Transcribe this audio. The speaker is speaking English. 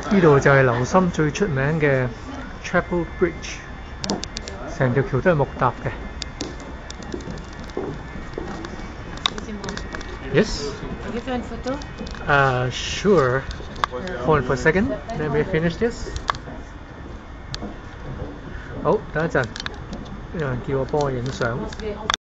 呢度就係琉森最出名嘅 Chapel Bridge， 成條橋都係木搭嘅。Yes? Have you done photo? Sure. Hold on for a second. Let me finish this. 好，等一陣，有人叫我幫我影相。